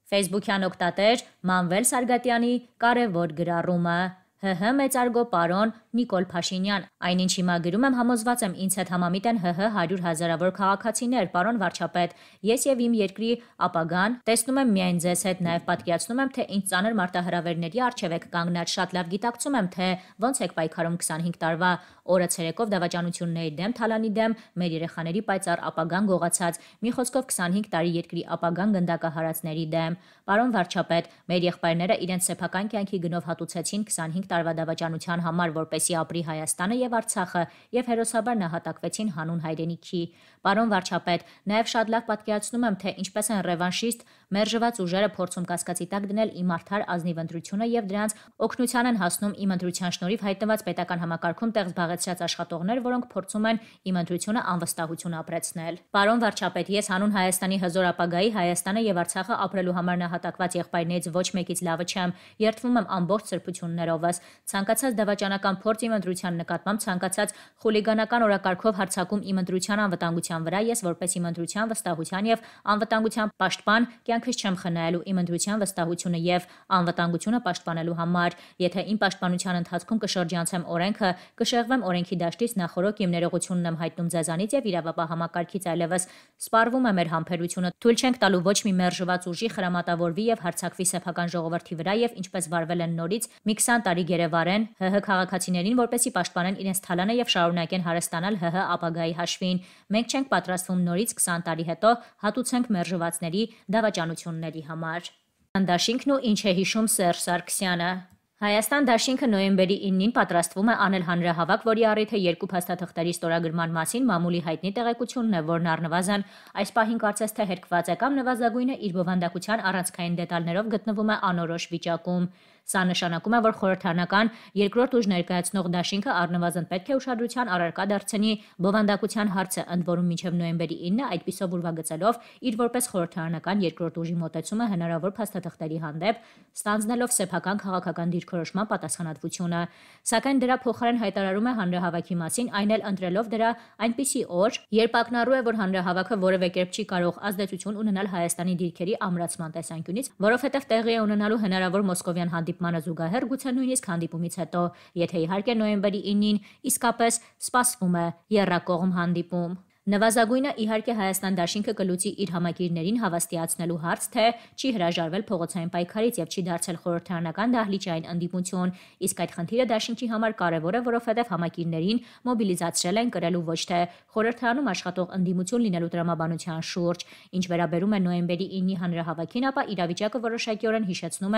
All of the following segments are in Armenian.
Facebook-յան օգտատեր Մանվել Սարգատյանի կարևոր գրառումը։ ՀՀ մեծարգո պարոն Նիկոլ Փաշինյան, այնինչ հիմա գրում եմ, համոզված եմ ինձ հետ համամիտ են ՀՀ 100 հազարավոր քաղաքացիներ, պարոն վարչապետ, ես եւ իմ երկրի ապագան տեսնում եմ միայն ձեզ հետ, նաեւ պատկերացնում եմ, թե ինչ ծանր մարտահրավերների առջև եք կանգնած, շատ լավ գիտակցում եմ, թե ոնց եք պայքարում 25 տարվա օրը ցերեկով դավաճանությունների դեմ, թալանի դեմ, մեր երեխաների պայծառ ապագան գողացած, մի խոսքով 25 տարի երկրի ապագան գնդակահարածների դեմ։ Պարոն վարչապետ, մեր եղբայրները իրենց սեփական կյանքի գնով հատուցեցին 25 տարվա դավաճանության համար, որպեսզի ապրի Հայաստանը եւ Արցախը, եւ հերոսաբար նահատակվեցին հանուն հայրենիքի։ Պարոն վարչապետ, նաեւ շատ լավ պատկերացնում եմ, թե ինչպես են ռևանշիստ մերժված ուժերը փորձում կասկածի տակ դնել իմ արդար ազնիվ ընտրությունը եւ դրանց օգնության են հասնում իմ ընտրության շնորհիվ հայտնված պետական համակարգում տեղ զբաղեցրած աշխատողներ, որոնք փորձում են իմ ընտրությունը անվստահություն ապրեցնել։ Պարոն վարչապետ, ես հանուն Հայաստանի հզոր ապագայի, Հայաստանը եւ Արցախը ապրելու համար նահատակված եղբայրներից ոչ մեկից լավը չեմ, երդվում եմ ամբողջ սրբություններովս։ Ցանկացած դավաճանական փորձ իմ ընտրության նկատմամբ, ցանկացած խուլիգանական օրակարգով հարձակում իմ ընտրության անվտանգության վրա, ես որպես իմ ընտրության վստահության եւ անվտանգության պաշտպան կյանքս չեմ խնայելու իմ ընտրության վստահությունը եւ անվտանգությունը պաշտպանելու համար։ Եթե իմ պաշտպանության ընթացքում կշրջանցեմ օրենքը, կշեղվեմ օրենքի դաշտից, նախորոք իմ ներողությունն եմ հայտնում ձեզանից եւ իրավապահ համակարգից այլևս սպառվում է մեր համբերությունը։ Թույլ չենք տալու ոչ մի մերժված ուժի խրամատավորվի եւ հարձակվի սեփական ժողովրդի վրա եւ ինչպես վարվել են նորից մի 20 տարի գերեվարեն ՀՀ քաղաքացիներին, որպեսզի պաշտպանեն իրենց թալանը եւ շարունակեն հարստանալ ՀՀ ապագայի հաշվին։ Մենք չենք պատրաստվում նորից 20 տարի հետո հատուցենք մերժվածների դավաճանությունների համար։ Դաշինքն ու ինչ է հիշում Սերժ Սարգսյանը։ Հայաստան դաշինքը նոյեմբերի 9-ին պատրաստվում է անել հանրահավաք, որի առիթը երկու փաստաթղթերի ստորագրման մասին մամուլի հայտնի տեղեկությունն է, որն առնվազն այս պահին կարծես թե հերկված է կամ նվազագույնը իր բովանդակության առանցքային դետալներով գտնվում է անորոշ վիճակում։ Սա նշանակում է, որ խորհրդարանական երկրորդ ուժ ներկայացնող դաշինքը առնվազն պետք է ուշադրության առարկա դարձնի բովանդակության հարցը, ընդ որում մինչև նոյեմբերի 9-ը այդպիսով ուրվագծելով իր որպես խորհրդարանական երկրորդ ուժի մոտեցումը հնարավոր փաստաթղթերի հանդեպ, ստանձնելով սեփական քաղաքական դիրքորոշման պատասխանատվությունը, սակայն դրա փոխարեն հայտարարում է հանրահավաքի մասին, այն էլ ընտրելով դրա այնպիսի օր, երբ ակնառու է, որ հանրահավաքը որևէ կերպ չի կարող ազդեցություն ունենալ Հայաստանի դիրքերի ամրացման տեսանկյունից, որովհետև տեղի է ունենալու հնարավոր մոսկովյան հանդիպմանը զուգահեռ, գուցե նույնիսկ հանդիպումից հետո, եթե իհարկե նոյեմբերի 9-ին իսկապես սպասվում է եռակողմ հանդիպում։ Նվազագույնը իհարկե Հայաստան դաշինքը կլուծի իր համակիրներին հավաստիացնելու հարց, թե չի հրաժարվել փողոցային պայքարից եւ չի դարձել խորհրդարանական դահլիճային ընդդիմություն, իսկ այդ խնդիրը դաշինքի համար կարևոր է, որովհետեւ համակիրներին մոբիլիզացրել են կրելու ոչ թե խորհրդարանում աշխատող ընդդիմություն լինելու տրամաբանության շուրջ։ Ինչ վերաբերում է նոյեմբերի 9-ի հանրահավաքին, ապա իրավիճակը որոշակիորեն հիշեցնում է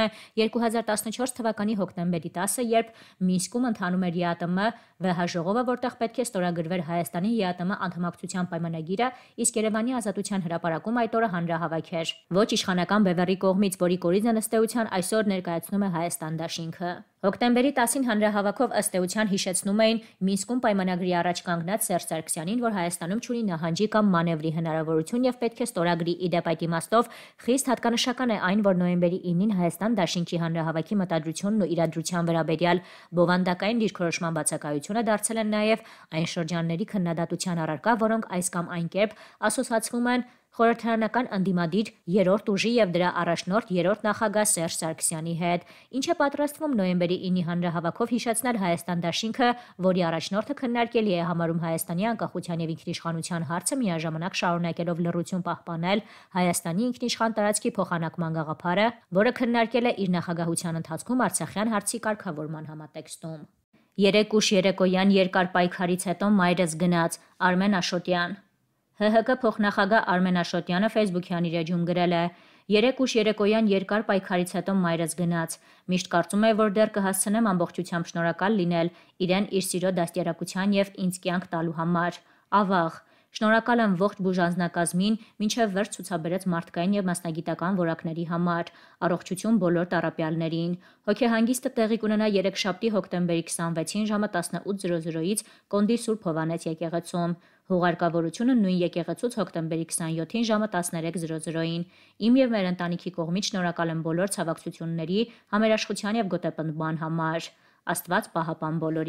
2014 թվականի հոկտեմբերի 10-ը, երբ Մինսկում ընթանում էր ԵԱՏՄ վեհաժողովը, որտեղ պետք է ստորագրվեր Հայաստանի ԵԱՏՄ անդամակցության պայմանագիրը, իսկ Երևանի ազատության հրապարակում այդ օրը հանրահավաք էր ոչ իշխանական բևեռի կողմից, որի կորիզն ըստ էության այսօր ներկայացնում է Հայաստան դաշինքը։ Հոկտեմբերի 10-ին հանրահավաքով ըստ էության հիշեցնում էին Մինսկում պայմանագրի առաջ կանգնած Սերժ Սարգսյանին, որ Հայաստանում չունի նահանջի կամ մանևրի հնարավորություն եւ պետք է ստորագրի։ Իդեպ այդ իմաստով խիստ հատկանշական է այն, որ նոյեմբերի 9-ին Հայաստան դաշինքի հանրահավաքի մտադրությունն ու իրադրության վերաբերյալ բովանդակային դիրքորոշման բացակայությունը դարձել են նաեւ այն շրջանների քննադատության առարկա, որոնք այս կամ այն կերպ ասոցացվում են խորհրդարանական ընդդիմադիր երրորդ ուժի եւ դրա առաջնորդ երրորդ նախագահ Սերժ Սարգսյանի հետ, ինչ է պատրաստվում նոյեմբերի 9-ի հանրահավաքով հիշեցնել Հայաստան դաշինքը, որի առաջնորդը քննարկելի է համարում Հայաստանի անկախության եւ ինքնիշխանության հարցը, միաժամանակ շարունակելով լռություն պահպանել Հայաստանի ինքնիշխան տարածքի փոխանակման գաղափարը, որը քննարկել է իր նախագահության ընթացքում Արցախյան հարցի կարգավորման համատեքստում։ Երեք ուշ երեկոյան երկար պայքարից հետո մայրս գնաց, Արմեն Աշոտյան։ ՀՀԿ փոխնախագահ Արմեն Աշոտյանը Facebook-յան իր էջում գրել է. «Երեք ուշ երեկոյան երկար պայքարից հետո մայրս գնաց։ Միշտ կարծում էի, որ դեռ կհասցնեմ ամբողջությամբ շնորհակալ լինել իրեն իր սիրո դաստիարակության եւ ինձ կյանք տալու համար։ Ավաղ։ Շնորհակալ եմ ողջ բուժանձնակազմին, մինչև վերջ ցուցաբերեց մարդկային եւ մասնագիտական որակների համար։ Առողջություն բոլոր տառապյալներին։ Հոգեհանգիստը տեղի կունենա երեքշաբթի հոկտեմբերի 26-ին ժամը 18:00-ից Կոնդի Սուրբ Հովհաննես եկեղեցում։ Հուղարկավորությունը նույն եկեղեցուց հոկտեմբերի 27-ին ժամը 13:00-ին։ Իմ եւ մեր ընտանիքի կողմից շնորհակալ եմ բոլոր ցավակցությունների, համերաշխության եւ գոտեպնդման համար։ Աստված պահապան բոլորիդ»։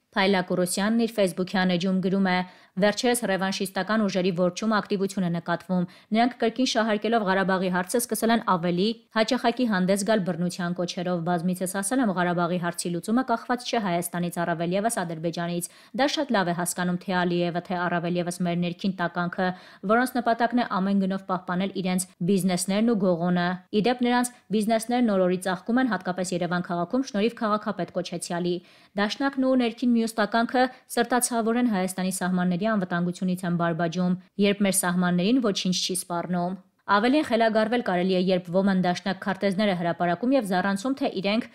Փայլակուրոսյանն իր Facebook-յան էջում գրում է. «Վերջերս ռևանշիստական ուժերի որջում ակտիվություն է նկատվում։ Նրանք կրկին շահարկելով Ղարաբաղի հարցը սկսել են ավելի հաճախակի հանդես գալ բռնության կոչերով։ Բազմիցս ասել եմ, Ղարաբաղի հարցի լուծումը կախված չէ Հայաստանից, առավել ևս Ադրբեջանից։ Դա շատ լավ է հասկանում թե Ալիևը, թե առավել ևս մեր ներքին տականքը, որոնց նպատակն է ամեն գնով պահպանել իրենց բիզնեսներն ու գողոնը։ Իդեպ նրանց բիզնեսներն օր-օրի ծաղկում են, հատկապես Երևան քաղաքում շնորհիվ քաղաքապետ կոչեցյալի։ Դաշնակն ու ներքին մյուս տականքը սրտացավորեն Հայաստանի սահմանների անվտանգությունից են բարբաջում, երբ մեր սահմաններին ոչինչ չի սպառնում։ Ավելին խելագարվել կարելի է, երբ ոմն դաշնակ քարտեզներ է հրապարակում եւ զառանցում, թե իրենք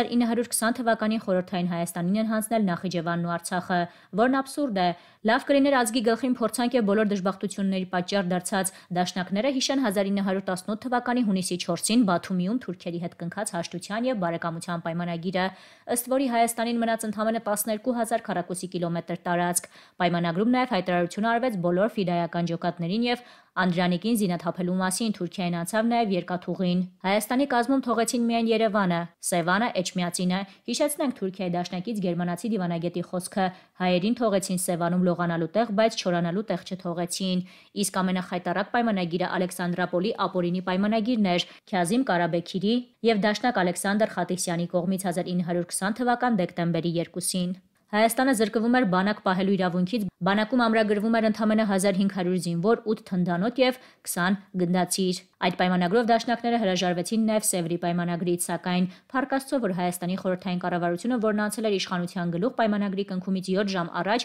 1920 թվականին խորհրդային Հայաստանին են հանձնել Նախիջևանն ու Արցախը, որն աբսուրդ է։ Լավ կլիներ ազգի գլխին փորձանք եւ բոլոր դժբախտությունների պատճառ դարձած դաշնակները հիշեն 1918 թվականի հունիսի 4-ին Բաթումիում թուրքերի հետ կնքած հաշտության եւ բարեկամության պայմանագիրը, ըստ որի Հայաստանին մնաց ընդամենը 12,000 քառակուսի կիլոմետր տարածք։ Պայմանագրում նաեւ հայտարարություն արվեց բոլոր ֆիդայական ջոկատներին եւ Անդրանիկին զինաթափելու մասին, Թուրքիային անցավ նաև երկաթուղին։ Հայաստանի կազմում թողեցին միայն Երևանը, Սևանը, Էջմիածինը։ Հիշեցնենք Թուրքիայի դաշնակից գերմանացի դիվանագետի խոսքը. հայերին թողեցին Սևանում լողանալու տեղ, բայց չորանալու տեղ չթողեցին։ Իսկ ամենախայտառակ պայմանագիրը Ալեքսանդրապոլի ապօրինի պայմանագիրն էր Քյազիմ Կարաբեքիրի եւ դաշնակ Ալեքսանդր Խատիսյանի կողմից 1920 թվական դեկտեմբերի 2-ին։ Հայաստանը զրկվում էր բանակ պահելու իրավունքից, բանակում ամրագրվում էր ընդամենը 1500 զինվոր, 8 թնդանոթ եւ 20 գնդացիր։ Այդ պայմանագրով դաշնակները հրաժարվեցին նաև Սևրի պայմանագրից, սակայն փառք Աստծո, որ Հայաստանի խորհրդային կառավարությունը, որն անցել էր իշխանության գլուխ, պայմանագրի կնքումից 7 ժամ առաջ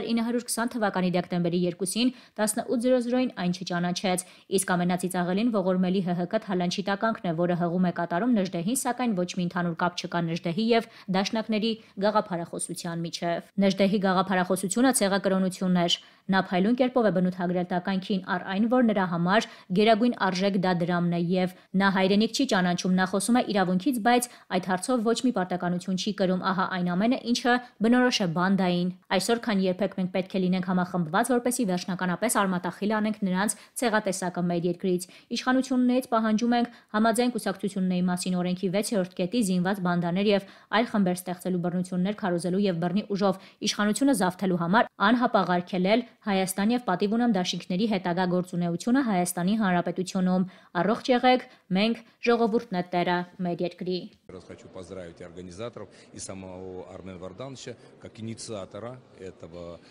1920 թվականի դեկտեմբերի 2-ին 18:00-ին այն չճանաչեց։ Իսկ ամենածիծաղելին ողորմելի ՀՀԿ թալանչի տականքն է, որը հղում է կատարում Նժդեհին, սակայն ոչ մի ընդհանուր կապ չկա Նժդեհի եւ դաշնակների գաղափարախոսության միջև։ Նժդեհի գաղափարախոսությունը ցեղակրոնություն էր։ Նա փայլուն կերպով է բնութագրել տականքին առ այն, որ նրա համար գերագույն արժեք դա դրամն է եւ նա հայրենիք չի ճանաչում, նա խոսում է իրավունքից, բայց այդ հարցով ոչ մի պարտականություն չի կրում, ահա այն ամենը, ինչը բնորոշ է բանդային։ Այսօր, քան երբեք մենք պետք է լինենք համախմբված, որպեսզի վերջնականապես արմատախիլ անենք նրանց ցեղատեսակը մեր երկրից։ Իշխանություններից պահանջում ենք համաձայն կուսակցությունների մասին օրենքի 6-րդ կետի զինված բանդաներ եւ այլ խմբեր ստեղծելու, բռնություններ քարոզելու եւ բռնի ուժով իշխանությունը զավթելու համար անհապաղարկել Հայաստան եւ պատիվ ունեմ դաշինքների հետագա գործունեությունը Հայաստանի Հանրապետությունում։ Առողջ եղեք, մենք ժողովուրդն է տերը մեր երկրի։ Хочу поздравить организаторов и самого Армена Вардановича как инициатора этого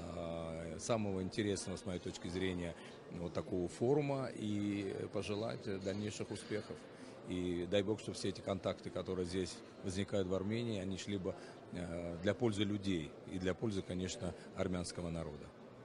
самого интересного, с моей точки зрения, вот такого форума и пожелать дальнейших успехов. И дай Бог, чтобы все эти контакты, которые здесь возникают в Армении, они шли бы для пользы людей и для пользы, конечно, армянского народа.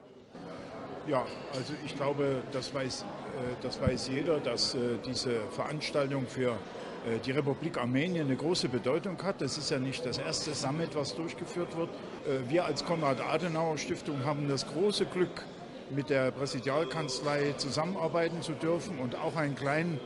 Ja, also ich glaube, das weiß jeder, dass diese Veranstaltung für die Republik Armenien eine große Bedeutung hat. Das ist ja nicht das erste Summit, was durchgeführt wird. Wir als Konrad-Adenauer-Stiftung haben das große Glück, mit der Präsidialkanzlei zusammenarbeiten zu dürfen und auch einen kleinen